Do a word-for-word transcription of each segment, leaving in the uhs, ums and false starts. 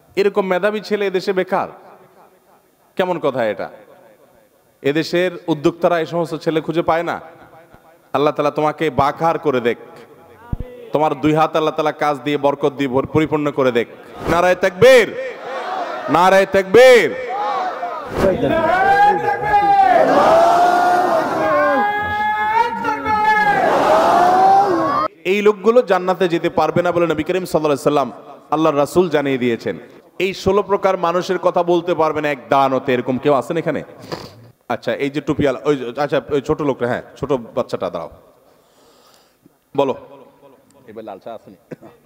এরকম মেধাবী ছেলে এদেশে বেকার, কেমন কথা এটা? এদেশের উদ্যোক্তারা এই সমস্ত ছেলে খুঁজে পায় না। আল্লাহ তাআলা তোমাকে বাকার করে দেখ, তোমার দুই হাত আল্লাহ তাআলা কাজ দিয়ে বরকত দিয়ে পরিপূর্ণ করে দেখ। নারায়ে তাকবীর, নারায়ে তাকবীর। এই লোকগুলো জান্নাতে যেতে পারবে না বলে নবী করিম সাল্লাল্লাহু আলাইহি সাল্লাম আল্লাহর রাসূল জানিয়ে দিয়েছেন। এই ষোলো প্রকার মানুষের কথা বলতে পারবে না এক দানতে, এরকম কেউ আছেন এখানে? আচ্ছা, এই যে টুপিওয়ালা, ওই আচ্ছা ওই ছোট লোকটা, হ্যাঁ ছোট বাচ্চাটা, দাঁড়াও, বলো। এবার লাল চা আসেনি।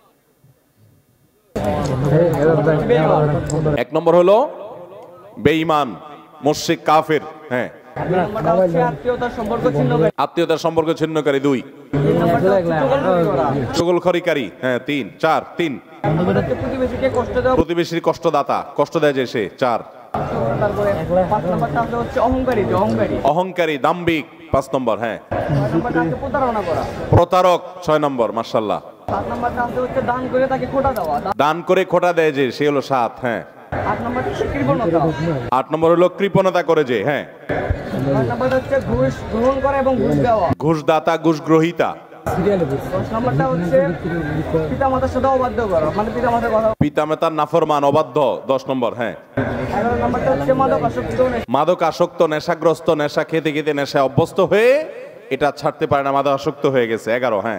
এক নম্বর হলো বেঈমান, মুশরিক, কাফের। হ্যাঁ, আত্মীয়তার সম্পর্ক ছিন্নকারী। দুই, চগলখড়িকারী। হ্যাঁ, তিন, চার, তিন, প্রতিবেশীর কষ্টদাতা, কষ্ট দেয় যে সে। চার, অহংকারী, দাম্ভিক। পাঁচ নম্বর। হ্যাঁ, প্রতারক। ছয় নম্বর। মাশাআল্লাহ। দান করে খোটা দেয় যে সে হলো সাত। হ্যাঁ, আট নম্বর হলো কৃপণতা করে যে। হ্যাঁ, ঘুষদাতা, ঘুষ গ্রহীতা। পিতামাতার নাফরমান, অবাধ্য। দশ নম্বর। হ্যাঁ, মাদক আসক্ত, নেশাগ্রস্ত, নেশা খেতে খেতে নেশায় অভ্যস্ত হয়ে এটা ছাড়তে পারে না, মাদক আসক্ত হয়ে গেছে। এগারো। হ্যাঁ,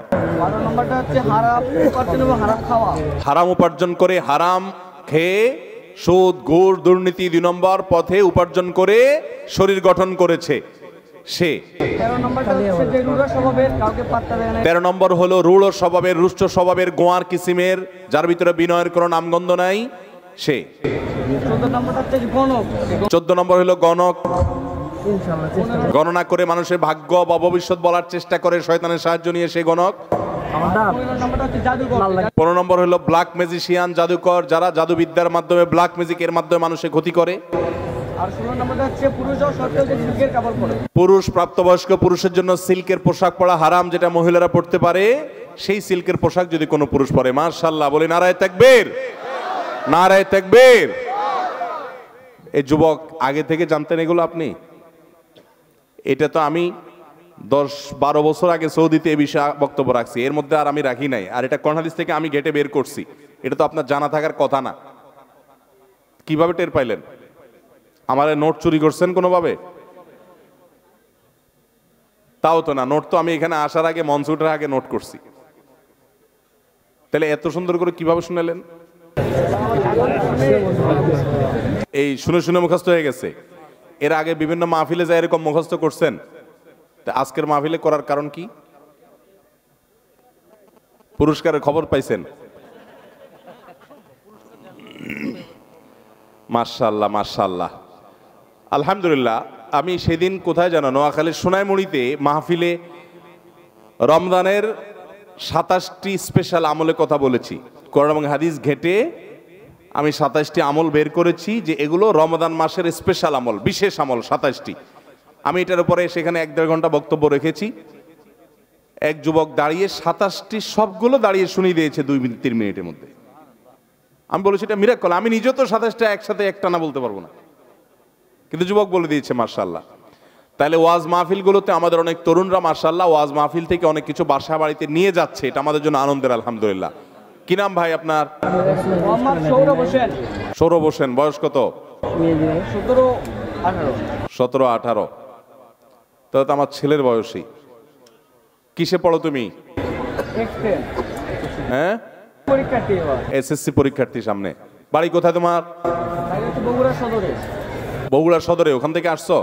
হারাম উপার্জন করে, হারাম খেয়ে সুদ, ঘুষ, দুর্নীতি, দুই নম্বর পথে উপার্জন করে শরীর গঠন করেছে সে। তেরো নম্বর হলো রূঢ় স্বভাবের, রুষ্ট স্বভাবের, গোয়ার কিসিমের, যার ভিতরে বিনয়ের কোনো নামগন্ধ নাই সে। চোদ্দ নম্বর হলো গণক, গণনা করে মানুষের ভাগ্য বা ভবিষ্যৎ বলার চেষ্টা করে, শয়তানের সাহায্য নিয়ে সে গণক। পনেরো নম্বর হলো ব্ল্যাক ম্যাজিশিয়ান, জাদুকর, যারা জাদুবিদ্যার মাধ্যমে, ব্ল্যাক ম্যাজিকের মাধ্যমে মানুষের ক্ষতি করে। পুরুষ, প্রাপ্তবয়স্ক পুরুষের জন্য সিল্কের পোশাক পরা হারাম, যেটা মহিলারা পড়তে পারে, সেই সিল্কের পোশাক যদি কোনো পুরুষ পরে। মাশাআল্লাহ, বলি নারায়ে তাকবীর, নারায়ে তাকবীর। এই যুবক, আগে থেকে জানতেন এগুলো আপনি? এটা তো আমি দশ বারো বছর আগে সৌদিতে এই বিষয়ে বক্তব্য রাখছি, এর মধ্যে আর আমি রাখি নাই। আর এটা কোরআন হাদিস থেকে আমি ঘেটে বের করছি, এটা তো আপনার জানা থাকার কথা না। কিভাবে টের পাইলেন? আমার নোট চুরি করছেন কোনোভাবে? তাও তো না, নোট তো আমি এখানে আসার আগে, মঞ্চ ওঠার আগে নোট করছি। তাহলে এত সুন্দর করে কিভাবে শুনালেন? এই শুনে শুনে মুখস্থ হয়ে গেছে। এর আগে বিভিন্ন মাহফিলে যায় এরকম মুখস্থ করছেন, আজকের মাহফিলে করার কারণ কি? পুরস্কারের খবর পাইছেন? মাশাআল্লাহ, মাশাআল্লাহ, আলহামদুলিল্লাহ। আমি সেদিন কোথায় জানো, নোয়াখালীর সোনাইমুড়িতে মাহফিলে রমজানের সাতাশটি স্পেশাল আমলের কথা বলেছি। কোরআন এবং হাদিস ঘেটে আমি সাতাশটি আমল বের করেছি, যে এগুলো রমজান মাসের স্পেশাল আমল, বিশেষ আমল সাতাশটি। আমি এটার উপরে সেখানে এক দেড় ঘন্টা বক্তব্য রেখেছি। এক যুবক দাঁড়িয়ে সাতাশটি সবগুলো দাঁড়িয়ে শুনিয়ে দিয়েছে দুই মিনিট তিন মিনিটের মধ্যে। আমি বলেছি এটা মিরাক্কেল, আমি নিজেও তো সাতাশটা একসাথে একটা না বলতে পারবো না, কিন্তু যুবক বলে দিয়েছে। মাশাআল্লাহ। তাহলে ওয়াজ মাহফিলগুলোতে আমাদের অনেক তরুণরা মাশাআল্লাহ ওয়াজ মাহফিল থেকে অনেক কিছু বাসা বাড়িতে নিয়ে যাচ্ছে, এটা আমাদের জন্য আনন্দের, আলহামদুলিল্লাহ। কি নাম ভাই আপনার? সৌরভ হোসেন। সৌরভ হোসেন, বয়স কত? সতেরো আঠারো। তাহলে তো আমার ছেলের বয়সী। কিসে পড়ো তুমি? হ্যাঁ, এসএসসি পরীক্ষার্থী সামনে। বাড়ি কোথায় তোমার? বগুড়া সদরে। বগুড়া সদরে, ওখান থেকে আসছো?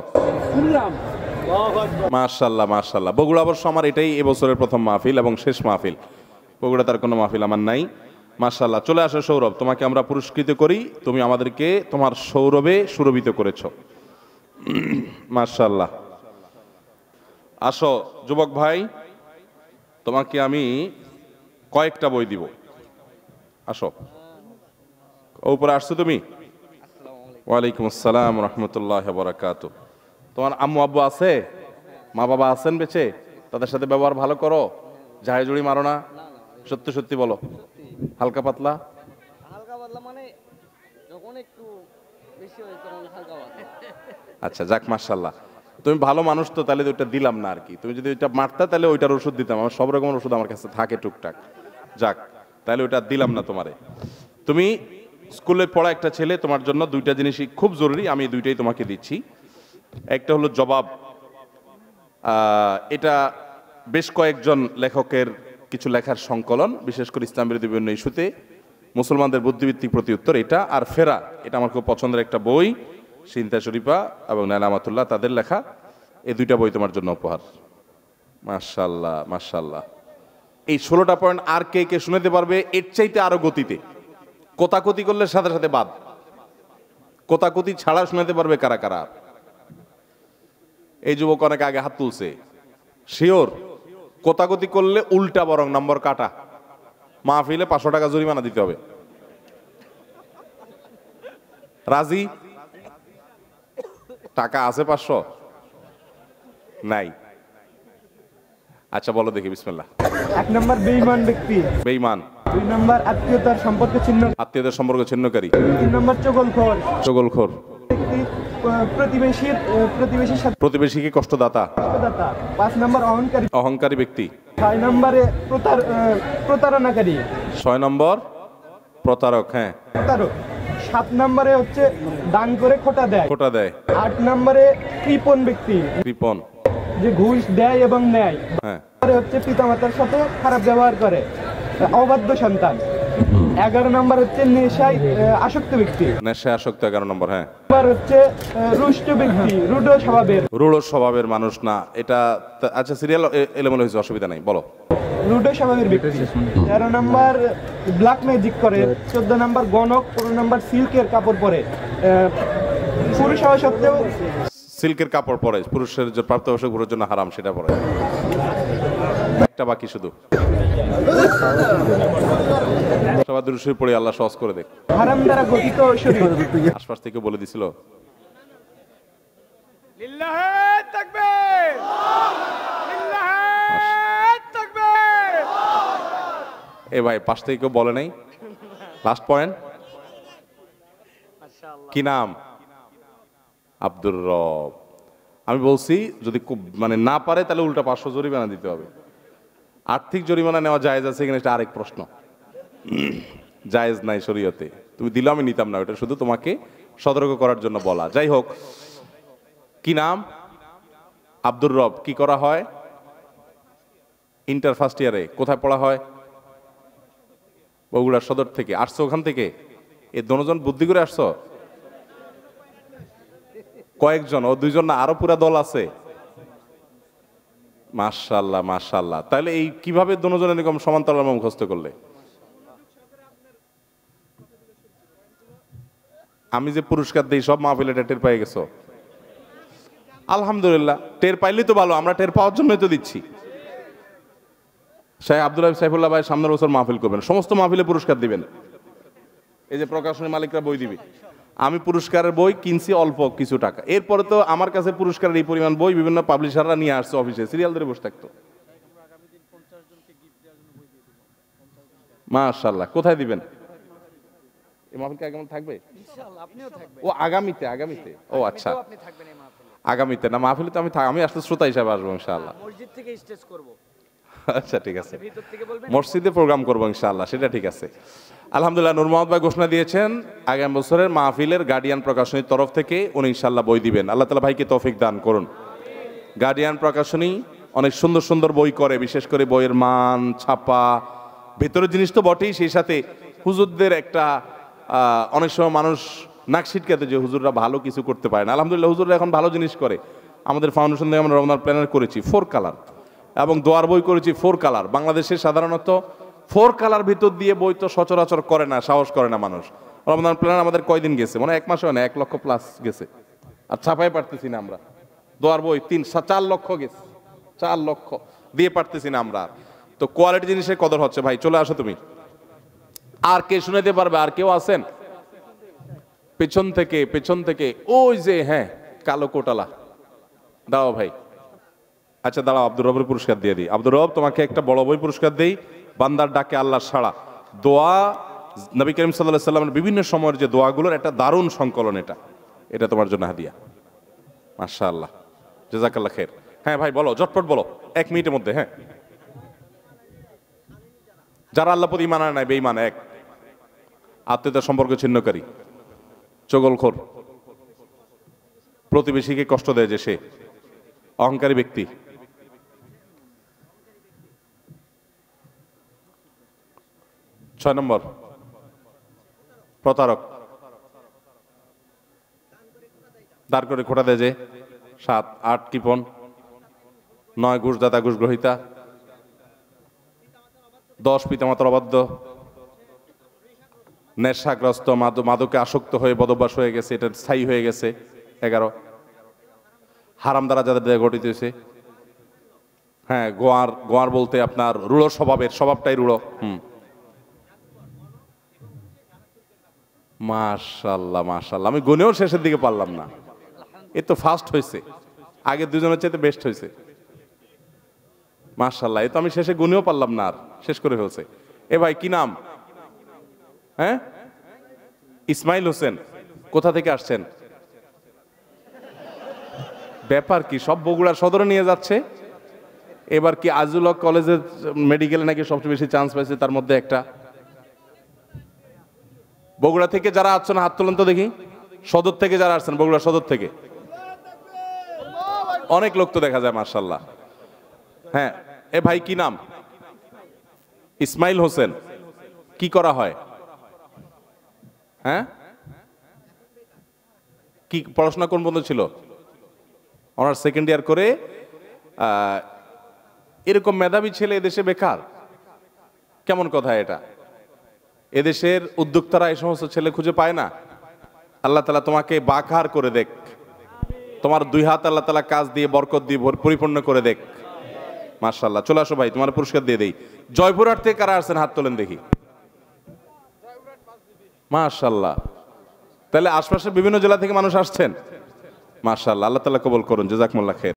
মাশাআল্লাহ, মাশাআল্লাহ। বগুড়া অবশ্য আমার এটাই এবছরের প্রথম মাহফিল এবং শেষ মাহফিল। বগুড়া তার কোনো মাহফিল আমার নাই। মাশাআল্লাহ। চলে আসো সৌরভ, তোমাকে আমরা পুরস্কৃত করি, তুমি আমাদেরকে তোমার সৌরভে সুরভিত করেছো। মাশাআল্লাহ। আসো যুবক ভাই, তোমাকে আমি কয়েকটা বই দিব। আসো, উপরে আসছো তুমি? ওয়ালাইকুম আসসালাম রহমতুল্লাহ বারাকাতু। তোমার আম্মু আব্বু আছে? মা বাবা আছেন বেঁচে? তাদের সাথে ব্যবহার ভালো করো, ঝাড়ি জুড়ি মারো না? সত্যি সত্যি বলো। হালকা পাতলা? হালকা পাতলা মানে যখন একটু বেশি হয় তখন হালকা হয়। আচ্ছা যাক, মাশাআল্লাহ, তুমি ভালো মানুষ তো, তাহলে ওইটা দিলাম না আর কি। তুমি যদি ওইটা মারতা তাহলে ওইটার ওষুধ দিতাম, আমার সব রকমের ওষুধ আমার কাছে থাকে টুকটাক। যাক, তাহলে ওইটা দিলাম না তোমারে। তুমি স্কুলে পড়া একটা ছেলে, তোমার জন্য দুইটা জিনিসই খুব জরুরি, আমি দুইটাই তোমাকে দিচ্ছি। একটা হলো জবাব, আহ, এটা বেশ কয়েকজন লেখকের কিছু লেখার সংকলন, বিশেষ করে ইসলাম বিরোধী বিভিন্ন ইস্যুতে মুসলমানদের বুদ্ধিভিত্তিক প্রতি উত্তর, এটা আর ফেরা, এটা আমার খুব পছন্দের একটা বই, সিনতা শরীফা এবং নাইলা আমাতুল্লাহ তাদের লেখা। এই দুইটা বই তোমার জন্য উপহার। মাশাআল্লাহ মাশাআল্লাহ। এই ষোলোটা পয়েন্ট আর কে কে শুনাতে পারবে এর চাইতে আরো গতিতে? কোতাকুতি করলে সাথে সাথে বাদ, কোতাকুতি ছাড়া শোনাতে পারবে কারা কারা? এই যুবক অনেক আগে হাত তুলছে, শিওর? কোতাকুতি করলে উল্টা বরং নম্বর কাটা, মাহফিলে পাঁচশো টাকা জরিমানা দিতে হবে। রাজি? টাকা আছে পাঁচশো? নাই? আচ্ছা বলো দেখি, বিসমিল্লাহ। এক নম্বর বেঈমান ব্যক্তি, বেঈমান। দুই নম্বর আত্মীয়তার সম্পর্ক ছিন্ন, আত্মীয়দের সম্পর্ক ছিন্নকারী। তিন নম্বর চগলখোর চগলখোর ব্যক্তি, আহ, প্রতিবেশীর আহ, প্রতিবেশীর সাথে প্রতিবেশীকে কষ্টদাতা। দাতা। পাঁচ নম্বর অহংকারী, অহংকারী ব্যক্তি। ছয় নম্বরে প্রতার আহ, প্রতারণাকারী, ছয় নম্বর প্রতারক। হ্যাঁ, প্রতারক। সাত নম্বরে হচ্ছে দান করে খোটা দেয়। খোটা দেয়। আট নম্বরে কৃপণ ব্যক্তি, কৃপণ, যে ঘুষ দেয় এবং নেয়। হ্যাঁ, পরে হচ্ছে পিতামাতার সাথে খারাপ ব্যবহার করে, অবাধ্য সন্তান। এগারো নম্বর হচ্ছে নেশায় আহ, আসক্ত ব্যক্তি। নেশায় আসক্ত, এগারো নম্বর। হ্যাঁ, নম্বর হচ্ছে আহ, রুষ্ট ব্যক্তি, রুড স্বভাবের। রূঢ় স্বভাবের মানুষ না এটা। তা- আচ্ছা, সিরিয়াল এলোমেলো হয়েছে, অসুবিধা নাই, বলো। রুড স্বভাবের ব্যক্তি। তেরো নম্বর ব্ল্যাক ম্যাজিক করে। চোদ্দ নম্বর গণক। পনেরো নম্বর সিল্কের কাপড় পরে, আহ, পুরুষ হওয়া সত্ত্বেও সিল্কের কাপড় পরে, পুরুষের যে প্রাপ্তবয়স্ক পুরুষের জন্য হারাম, সেটা পরে। একটা বাকি শুধু, সবাই দুরূদ শরীফ পড়ে আল্লাহ সহজ করে দেখ। হারাম দ্বারা গঠিত শরীর। আশপাশ থেকে বলে দিছিল। এ ভাই, পাশ থেকে কেউ বলে নাই? লাস্ট পয়েন্ট কি নাম? আব্দুর রব। আমি বলছি যদি খুব মানে না পারে তাহলে উল্টা পাঁচশো জরিমানা দিতে হবে। আর্থিক জরিমানা নেওয়া জায়েজ আছে কিনা এটা আরেক প্রশ্ন। জায়েজ নাই শরীয়তে। তুমি দিলে আমি নিতাম না, ওটা শুধু তোমাকে সতর্ক করার জন্য বলা। যাই হোক, কি নাম? আব্দুর রব। কি করা হয়? ইন্টার ফার্স্ট ইয়ারে। কোথায় পড়া হয়? বগুড়া সদর থেকে। আসছো ওখান থেকে? এ দুজন বুদ্ধি করে আসছো? কয়েকজন? ও দুইজন না আরো পুরা দল আছে? মাশাআল্লাহ মাশাআল্লাহ। তাহলে এই কিভাবে দুজন এরকম সমান্তরাল মুখস্থ করলে? আমি যে পুরস্কার দিই সব মাহফিলে টের পেয়ে গেছো? আলহামদুলিল্লাহ, টের পাইলেই তো ভালো, আমরা টের পাওয়ার জন্যই তো দিচ্ছি। শাহ আব্দুল হাবিব সাইফুল্লাহ ভাই সামনের বছর মাহফিল করবেন, সমস্ত মাহফিলে পুরস্কার দিবেন। এই যে প্রকাশনী মালিকরা বই দিবে, আমি পুরস্কারের বই কিনছি অল্প কিছু টাকা। এরপরে তো আমার কাছে পুরস্কারের এই পরিমাণ বই বিভিন্ন পাবলিশাররা নিয়ে আসছে অফিসে, সিরিয়াল ধরে বসে থাকতো। মাশাআল্লাহ। কোথায় দিবেন? এই মাহফিল কি আগামী থাকবে? ইনশাআল্লাহ আপনিও থাকবেন। ও আগামীতে, আগামীতে। ও আচ্ছা, আপনি থাকবেন এই মাহফিলে। আগামীতে না, মাহফিলে তো আমি থাক, আমি আসলে শ্রোতা হিসাবে আসবো ইনশাআল্লাহ। মসজিদ থেকে স্টেজ করব। আচ্ছা ঠিক আছে, ভিতর থেকে বলবেন। মসজিদে প্রোগ্রাম করবো ইনশাআল্লাহ, সেটা ঠিক আছে। আলহামদুলিল্লাহ, নূর মোহাম্মদ ভাই ঘোষণা দিয়েছেন আগামী বছরের মাহফিলের গার্ডিয়ান প্রকাশনীর তরফ থেকে উনি ইনশাআল্লাহ বই দিবেন। আল্লাহ তাআলা ভাইকে তৌফিক দান করুন। গার্ডিয়ান প্রকাশনী অনেক সুন্দর সুন্দর বই করে, বিশেষ করে বইয়ের মান, ছাপা, ভেতরের জিনিস তো বটেই, সেই সাথে হুজুরদের একটা আহ, অনেক সময় মানুষ নাক ছিটকাতে যে হুজুররা ভালো কিছু করতে পারে না। আলহামদুলিল্লাহ হুজুররা এখন ভালো জিনিস করে। আমাদের ফাউন্ডেশন থেকে আমরা রমজান প্ল্যানার করেছি ফোর কালার, এবং দোয়ার বই করেছি ফোর কালার। বাংলাদেশে সাধারণত ফোর কালার ভিতর দিয়ে বই তো সচরাচর করে না, সাহস করে না মানুষ। রমজান প্ল্যানার আমাদের কয়দিন গেছে? মানে এক মাস হয় না, এক লক্ষ প্লাস গেছে। আর ছাপাই পারতেছি না আমরা, দোয়ার বই তিন চার লক্ষ গেছে, চার লক্ষ দিয়ে পারতেছি না আমরা। তো কোয়ালিটি জিনিসের কদর হচ্ছে। ভাই চলে আসো তুমি। আর কে শুনাইতে পারবে? আর কেউ আছেন? পেছন থেকে, পেছন থেকে ওই যে, হ্যাঁ কালো কোটালা, দাও ভাই। আচ্ছা দাঁড়াও, আব্দুর রবের পুরস্কার দিয়ে দিই। আব্দুর রব, তোমাকে একটা বড় বই পুরস্কার দেই, বান্দার ডাকে আল্লাহ সাড়া, দোয়া নবী করিম সাল্লাল্লাহু আলাইহি সাল্লামের বিভিন্ন সময়ের যে দোয়াগুলোর একটা দারুণ সংকলন, এটা এটা তোমার জন্য হাদিয়া। মাশাআল্লাহ, জাযাকাল্লাহ খের। হ্যাঁ ভাই বলো, জটপট বলো, এক মিনিটের মধ্যে। হ্যাঁ, যারা আল্লাহ প্রতি ইমান আনে নাই, বেঈমান, এক, আত্মীয়তার সম্পর্ক ছিন্নকারী, চগলখোর, প্রতিবেশীকে কষ্ট দেয় যে সে, অহংকারী ব্যক্তি, ছয় নম্বর প্রতারক, দাঁড় করে খোটা দেয় যে, সাত, আট কৃপণ, নয় ঘুষদাতা ঘুষগ্রহিতা, দশ পিতামাতার অবাধ্য, নেশাগ্রস্ত, মাদকে আসক্ত হয়ে বদভ্যাস হয়ে গেছে, এটা স্থায়ী হয়ে গেছে, এগারো, হারাম দ্বারা যাদের দেহ গঠিত হয়েছে। হ্যাঁ, গোয়ার, গোয়ার বলতে আপনার রূঢ় স্বভাবের, স্বভাবটাই রূঢ়। হুম, মাশাআল্লাহ মাশাআল্লাহ, আমি গুনেও শেষের দিকে পারলাম না, এ তো ফার্স্ট হয়েছে, আগে দুজনের চাইতে বেস্ট হয়েছে। মাশাআল্লাহ, এ তো আমি শেষে গুনেও পারলাম না, আর শেষ করে ফেলছে। এ ভাই কি নাম? হ্যাঁ, ইসমাইল হোসেন, কোথা থেকে আসছেন? ব্যাপার কি, সব বগুড়া সদরে নিয়ে যাচ্ছে। এবার কি আজিজুল হক কলেজের মেডিকেলে নাকি সবচেয়ে বেশি চান্স পাইছে, তার মধ্যে একটা। বগুড়া থেকে যারা আসছেন হাত তোলেন তো দেখি, সদর থেকে যারা আসছেন, বগুড়া সদর থেকে অনেক লোক তো দেখা যায়, মাশাআল্লাহ। হ্যাঁ, এ ভাই কি নাম? ইসমাইল হোসেন, কি করা হয়? হ্যাঁ, কি পড়াশোনা কোন পর্যন্ত ছিল? অনার্স সেকেন্ড ইয়ার করে। এরকম মেধাবী ছেলে এদেশে বেকার, কেমন কথা এটা? এদেশের উদ্যোক্তারা এই সমস্ত ছেলে খুঁজে পায় না। আল্লাহ তাআলা তোমাকে বাকার করে দেখ, তোমার দুই হাত আল্লাহ তাআলা কাজ দিয়ে বরকত দিয়ে পরিপূর্ণ করে দেখ। মাশাআল্লাহ, চলে আসো ভাই, তোমার পুরস্কার দিয়ে দেই। জয়পুরহাট থেকে কারা আসছেন হাত তোলেন দেখি। মাশাআল্লাহ, তাহলে আশপাশের বিভিন্ন জেলা থেকে মানুষ আসছেন। মাশাআল্লাহ, আল্লাহ তাআলা কবুল করুন, জাযাকুমুল্লাহ খাইর।